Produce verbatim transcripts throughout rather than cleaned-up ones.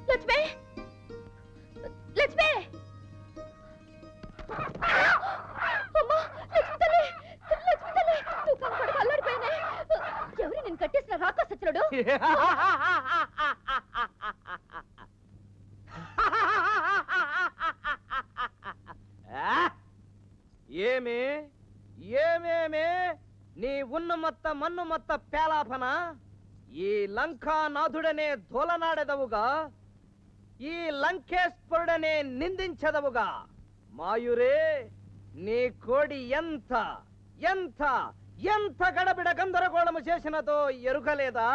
లక్ష్మి లక్ష్మి అమ్మా లక్ష్మి తల్లి లక్ష్మి తల్లి నువ్వు కనపడి అల్లాడిపోయినా ఎవరి నేను కట్టేసిన రాకాసత్రుడు ఏమే ఏమేమే నీ ఉన్న మొత్త మన్ను మొత్త పేలాపన ఈ లంకానాథుడనే ధూలనాడెదవుగా ఈ లంకేశ్వరుడనే నిందించదవుగా మాయురే నీ కోడి ఎంత ఎంత ఎంత గడబిడ గందరగోళము చేసినదో ఎరుగలేదా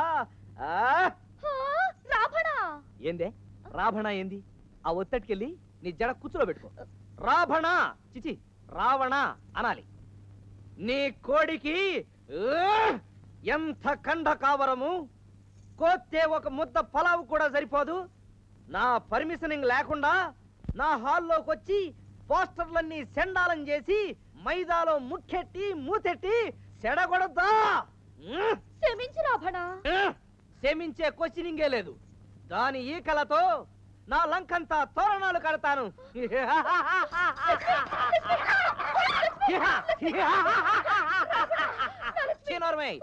రావణ ఏందే రావణ ఏంది ఆ ఒత్తటికెళ్ళి నీ జడ కూర్చులో పెట్టుకో రావణ చిచి రావణ అనాలి నీ కోడికి ఎంత కండ కావరము కోస్తే ఒక ముద్ద పలావు కూడా సరిపోదు నా పర్మిషనింగ్ లేకుండా నా హాల్లోకి వచ్చి పోస్టర్లన్నీ సెండాలం చేసి మైదాలో ముక్కెట్టి మూతెట్టి సెడగొడద్దా క్షమించు రావణ క్షమించే క్వశ్చనింగే లేదు దాని ఈకలతో నా లంకంతా తోరణాలు కడతాను చిన్నోర్మై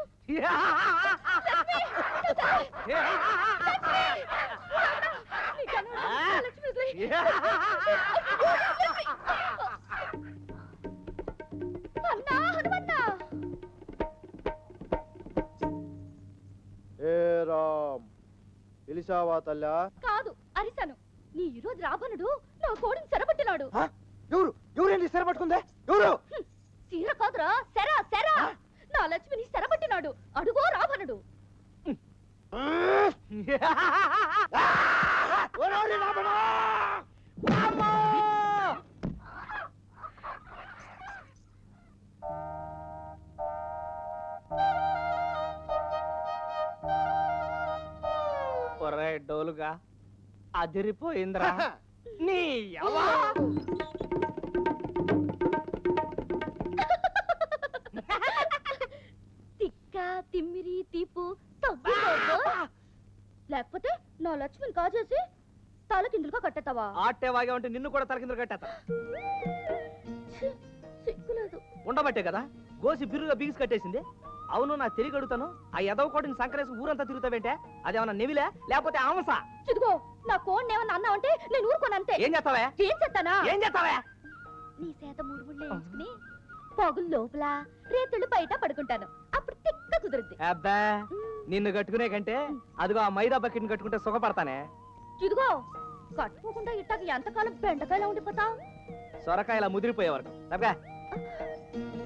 పిలిచావా తల్లా? కాదు అరిశాను. నీ ఈరోజు రావణుడు నా కోడిని చెరపట్టినాడు. ఎవరు ఎవరేంటి చెరపట్టుకుందే? ఎవరు? చీర కాదురా సెర సెర. నా లక్ష్మిని చెరపట్టినాడు. అడుగో రావణుడు. డోలుగా అదిరిపోయిందిరా నీ తిక్క తిమ్మిరి తీపు లేకపోతే నా లక్ష్మిని కాజేసి తలకిందులుగా కట్టేస్తావా? ఆటే వాగే ఉంటే నిన్ను కూడా తలకిందులు కట్టేస్తా. సిగ్గులేదు. ఉండబట్టే కదా గోసి బిర్రుగా బిగిసి కట్టేసింది. అవును నా తిరిగి అడుగుతాను, ఆ ఎదవ కోటిని సంకరేసి ఊరంతా తిరుగుతావేంటే? అదేమన్నా నెవిలే లేకపోతే ఆమసా? చిదుగో నా కోడిని ఏమన్నా అన్నావంటే నేను ఊరుకోనంతే. ఏం చేస్తావే? ఏం చేస్తానా? ఏం చేస్తావే? నీ చేత మూడు ముళ్ళు వేయించుకుని పొగులు లోపల రేతుళ్ళు బయట పడుకుంటాను. అప్పుడు తిక్క కుదురుద్ది. అబ్బా నిన్ను కట్టుకునే కంటే అదిగో ఆ మైదా బకెట్ని కట్టుకుంటే సుఖపడతానే. చిదుగో కట్టుకోకుండా ఇట్టాక ఎంతకాలం బెండకాయలా ఉండిపోతావు? సొరకాయలా ముదిరిపోయే వరకు.